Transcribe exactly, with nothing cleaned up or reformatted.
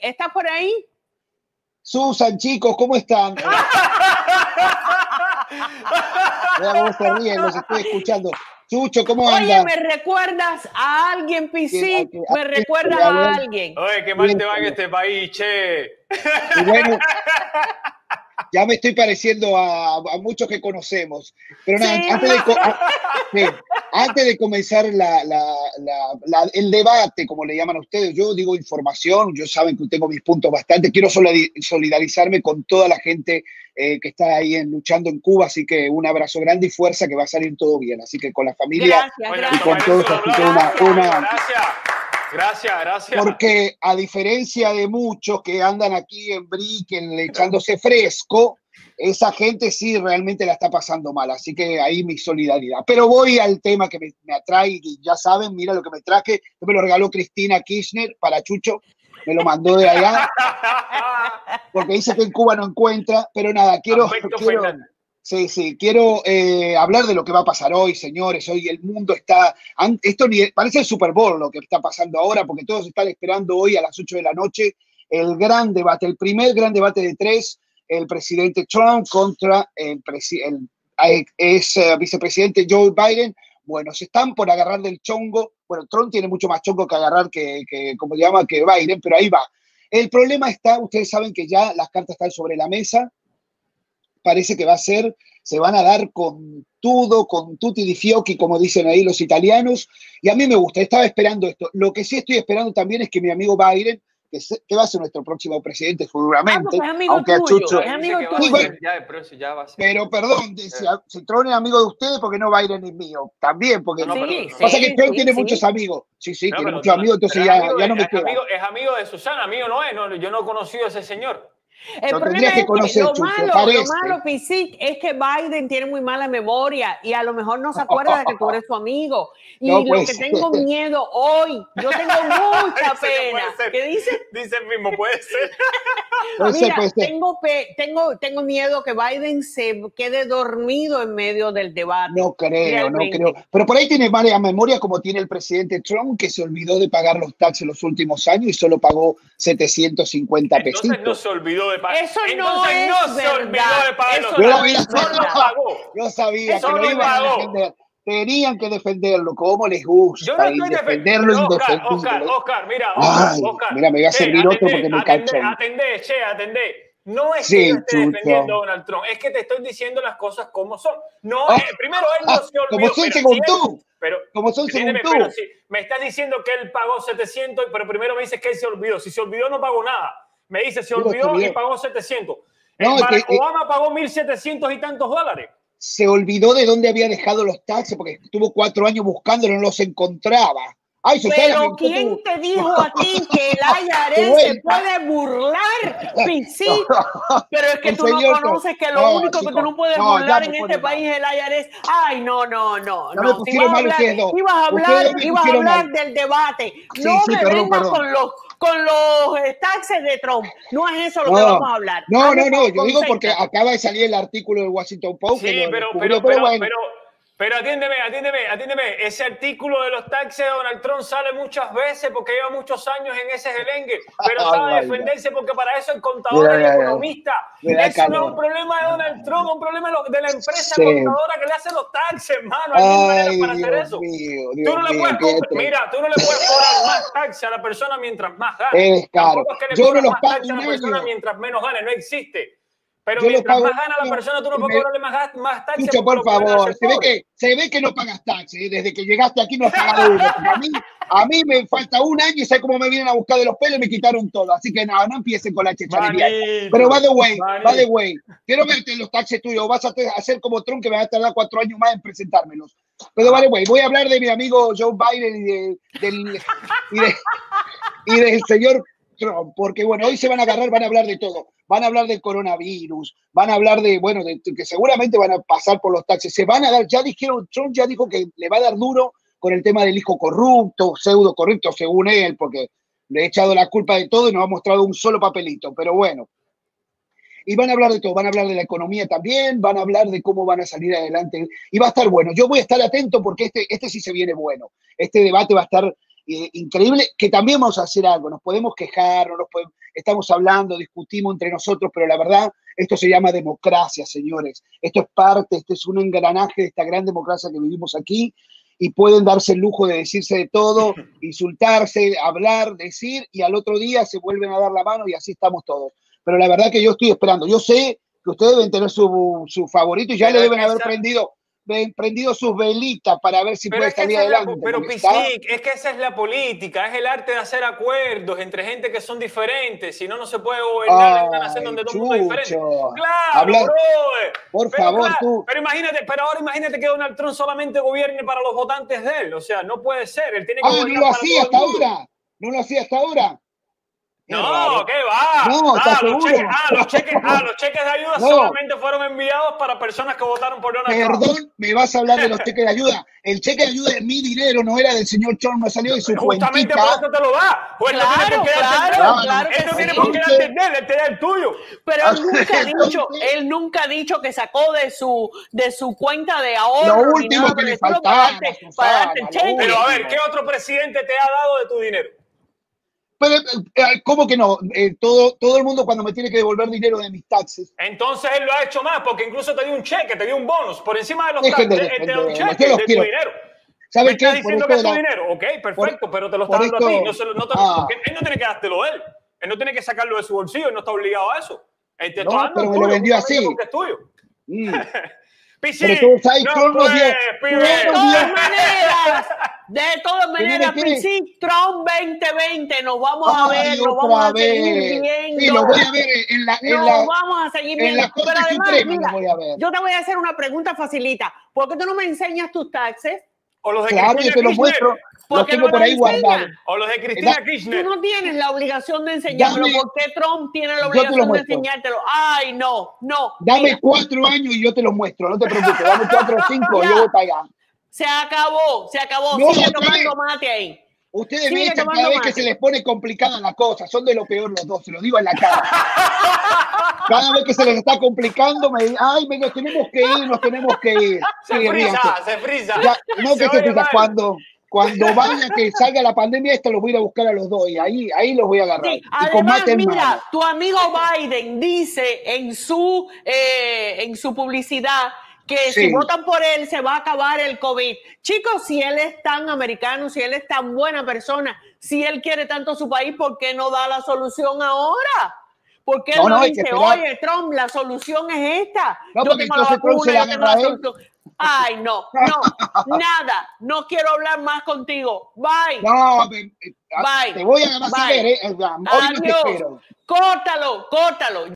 ¿estás por ahí? Susan, chicos, ¿cómo están? Vean cómo se ríen, los estoy escuchando. Chucho, ¿cómo andas? Oye, ¿me recuerdas a alguien, P C? ¿Me recuerdas a, a alguien? Oye, qué mal te va en este país, che. Y bueno, ya me estoy pareciendo a, a muchos que conocemos. Pero nada, sí. antes, de, a, sí, antes de comenzar la, la, la, la, el debate, como le llaman a ustedes, yo digo información, yo saben que tengo mis puntos bastante, quiero solidarizarme con toda la gente eh, que está ahí en, luchando en Cuba, así que un abrazo grande y fuerza, que va a salir todo bien, así que con la familia gracias, y gracias. con todos, así que una, una gracias. Gracias, gracias. Porque a diferencia de muchos que andan aquí en Brickell echándose fresco, esa gente sí realmente la está pasando mal. Así que ahí mi solidaridad. Pero voy al tema que me, me atrae y ya saben, mira lo que me traje. Me lo regaló Cristina Kirchner para Chucho. Me lo mandó de allá. Porque dice que en Cuba no encuentra. Pero nada, quiero... quiero Sí, sí, quiero eh, hablar de lo que va a pasar hoy, señores. Hoy el mundo está... Esto ni, parece el Super Bowl lo que está pasando ahora, porque todos están esperando hoy a las ocho de la noche el gran debate, el primer gran debate de tres, el presidente Trump contra el, el, el ex uh, vicepresidente Joe Biden. Bueno, se están por agarrar del chongo. Bueno, Trump tiene mucho más chongo que agarrar que, que como se llama, que Biden, pero ahí va. El problema está, ustedes saben que ya las cartas están sobre la mesa. Parece que va a ser, se van a dar con todo, con tutti di fiocchi, como dicen ahí los italianos, y a mí me gusta, estaba esperando esto. Lo que sí estoy esperando también es que mi amigo Biden, que, se, que va a ser nuestro próximo presidente seguramente, ah, pues aunque tuyo, a Chucho... Es amigo sí, tuyo. bueno, ya, pero, ya va a ser. pero perdón, si, si Trump es amigo de ustedes, ¿por qué no Biden es mío? También, porque no, no, sí, pero, pasa sí, que Trump sí, tiene sí. muchos amigos. Sí, sí, no, tiene pero, muchos amigos, entonces ya, amigo, ya no me es, queda. Amigo, es amigo de Susana, amigo no es, no, yo no he conocido a ese señor. El lo problema que es conocer, que lo Chucho, malo, parece. lo malo, Pisic, es que Biden tiene muy mala memoria y a lo mejor no se acuerda de que tú eres su amigo. Y no, lo pues. que tengo miedo hoy, yo tengo mucha pena. ¿Qué dice? Dice el mismo, puede ser. Puede Mira, ser, puede ser. Tengo, pe tengo, tengo miedo que Biden se quede dormido en medio del debate. No creo, realmente. no creo. Pero por ahí tiene mala memoria como tiene el presidente Trump, que se olvidó de pagar los taxes los últimos años y solo pagó setecientos cincuenta pesitos. Entonces no se olvidó de pagar. Eso Entonces no es no se verdad. olvidó de pagar los Eso no taxes. es No los pagó. Yo sabía Eso que no lo iban a pagó. defender. Tenían que defenderlo, como les gusta. Yo no y estoy defenderlo defendiendo. Oscar, indefendible. Oscar, Oscar, mira, Oscar, Ay, Oscar. mira, me voy a servir che, otro atendé, porque me atendé, cacho. atendé, che, atendé. No es Sí, que yo esté Chucho. defendiendo a Donald Trump, es que te estoy diciendo las cosas como son. No, Oh, eh, primero él no ah, se olvidó. como son pero según si él, tú. Pero, como son según tú. Pero si me estás diciendo que él pagó setecientos, pero primero me dices que él se olvidó. Si se olvidó, no pagó nada. Me dice, se olvidó y pagó setecientos. No, eh, Barack que, Obama pagó mil setecientos y tantos dólares. Se olvidó de dónde había dejado los taxes porque estuvo cuatro años buscándolo, no los encontraba. Ay, Susana, pero ¿quién tú... te dijo a ti que el I R S se puede burlar, Pisic? Pero es que el tú no señor, conoces que lo no, único chico, que tú no puedes no, burlar me en pone este mal. país es el I R S. Ay, no, no, no. Ya no. me pusieron si mal hablar, ustedes dos. Ibas a hablar, Ustedes me ibas a pusieron hablar mal. del debate. Sí, no sí, me perdón, vengas perdón. con los con los eh, taxes de Trump. No es eso lo no, que vamos a hablar. No, Vamos no, no. Yo con digo porque Concéntrate. acaba de salir el artículo del Washington Post. Sí, que lo pero, descubrió, pero, pero, bueno. pero, pero atiéndeme, atiéndeme, atiéndeme. Ese artículo de los taxes de Donald Trump sale muchas veces porque lleva muchos años en ese gelengue, pero sabe Ay, defenderse porque para eso el contador mira, es mira, economista. mira, Eso calor. no es un problema de Donald Trump, es un problema de la empresa Sí. contadora que le hace los taxes, hermano. Hay mil maneras para hacer Dios eso. mío, Dios Tú no le mío, puedes qué comprar, tremendo. mira, tú no le puedes cobrar más taxes a la persona mientras más gane. Es caro. Tampoco es que le Yo no cobras los más pago taxes a un la persona año. mientras menos gane, no existe. Pero Yo los mientras pago más un gana la año persona, tú no y puedes me- cobrarle más, más taxes. Chucho, porque por lo pueden favor, hacer se ve, pobre. que, se ve que no pagas taxes, ¿eh? Desde que llegaste aquí no has pagado uno. A mí, a mí me falta un año y sé cómo me vienen a buscar de los pelos y me quitaron todo. Así que nada, no empiecen con la chechanería. Manito, Pero by the way, manito. by the way, quiero verte los taxes tuyos. Vas a hacer como Trump, que me va a tardar cuatro años más en presentármelos. Pero by the way, voy a hablar de mi amigo Joe Biden y, de, del, y, de, y del señor Trump, porque bueno, hoy se van a agarrar, van a hablar de todo. Van a hablar del coronavirus, van a hablar de, bueno, de que seguramente van a pasar por los taxes. Se van a dar, ya dijeron, Trump ya dijo que le va a dar duro con el tema del hijo corrupto, pseudo corrupto, según él, porque le he echado la culpa de todo y no ha mostrado un solo papelito. Pero bueno, y van a hablar de todo, van a hablar de la economía también, van a hablar de cómo van a salir adelante y va a estar bueno. Yo voy a estar atento porque este, este sí se viene bueno. Este debate va a estar eh, increíble, que también vamos a hacer algo, nos podemos quejar, no nos podemos, estamos hablando, discutimos entre nosotros, pero la verdad, esto se llama democracia, señores. Esto es parte, este es un engranaje de esta gran democracia que vivimos aquí, y pueden darse el lujo de decirse de todo, insultarse, hablar, decir, y al otro día se vuelven a dar la mano y así estamos todos. Pero la verdad que yo estoy esperando. Yo sé que ustedes deben tener su, su favorito y ya pero le deben haber esa... prendido, prendido sus velitas para ver si pero puede salir adelante. La, pero Pisic, es que esa es la política, es el arte de hacer acuerdos entre gente que son diferentes, si no, no se puede gobernar Ay, en una nación donde todo el mundo es diferente. Claro, Hablar, bro, por pero, favor, claro, tú. Pero imagínate, pero ahora imagínate que Donald Trump solamente gobierne para los votantes de él, o sea, no puede ser, él tiene que ah, gobernar no lo para hacía hasta ahora, no lo hacía hasta ahora. No, ¿qué va? No, ah, los cheques, ah, los cheques, ah, los cheques de ayuda no. solamente fueron enviados para personas que votaron por Donald Trump. Trump. Perdón, me vas a hablar de los cheques de ayuda. El cheque de ayuda es mi dinero, no era del señor Trump, no salió de su cuenta. Justamente por eso te lo da. Pues claro, no tiene por qué claro, claro, claro él no sí. tiene por qué darte el de él, él te da el tuyo. Pero él nunca ha dicho, él nunca ha dicho que sacó de su, de su cuenta de ahorro. Lo último nada, que le faltaba. Para darte, para darte el cheque. Pero a ver, ¿qué otro presidente te ha dado de tu dinero? Pero, ¿cómo que no? Eh, todo, todo el mundo cuando me tiene que devolver dinero de mis taxes. Entonces él lo ha hecho más, porque incluso te dio un cheque, te dio un bonus. Por encima de los taxes, de, él te da un cheque de tu quiero. dinero. ¿Sabes qué? ¿Estás diciendo que es tu la... dinero? Ok, perfecto, por, pero te lo está dando esto... a ti. No, se, no te... ah. Él no tiene que dártelo él. Él no tiene que sacarlo de su bolsillo, él no está obligado a eso. Él te no, está dando pero me tuyo, lo vendió así. Porque es tuyo. Mm. Pichi, pero tú sabes no Trump pues, dio, de todas maneras, de todas maneras, Pichi, Trump veinte veinte, nos vamos Ay, a ver, nos vamos a vez. seguir viendo. Sí, lo voy a ver en la, en nos la, vamos a seguir viendo. En pero además, Suprema, mira, voy a ver. yo te voy a hacer una pregunta facilita. ¿Por qué tú no me enseñas tus taxes? O los de claro, Cristina yo te los Kirchner. muestro. Los tengo no por ahí guardados. O los de Cristina da, Kirchner. Tú no tienes la obligación de enseñármelo. Dame, ¿Por qué Trump tiene la obligación de enseñártelo? Ay, no, no. Dame mira. cuatro años y yo te los muestro. No te preocupes. Dame cuatro o cinco y yo voy para allá. Se acabó, se acabó. No, Sigue tomando mate ahí. Ustedes Sigue ven cada vez mate. que se les pone complicada la cosa. Son de lo peor los dos, se lo digo en la cara. Cada vez que se les está complicando, me dicen, ay, me, nos tenemos que ir, nos tenemos que ir. Se sí, frisa, ríanse. se frisa. Ya, no se que se frisa. Cuando, cuando vaya que salga la pandemia, esta los voy a ir a buscar a los dos y ahí, ahí los voy a agarrar. Sí, y además, con mira, mano. tu amigo Biden dice en su, eh, en su publicidad que sí. si votan por él se va a acabar el COVID. Chicos, si él es tan americano, si él es tan buena persona, si él quiere tanto a su país, ¿por qué no da la solución ahora? Porque él no, no, no dice, oye, Trump, la solución es esta. No, yo tengo la vacuna, yo tengo la solución. Ay, no, no, nada. No quiero hablar más contigo. Bye. No, Bye. te voy a, a ver, ¿eh? Hoy no te espero. Córtalo, córtalo.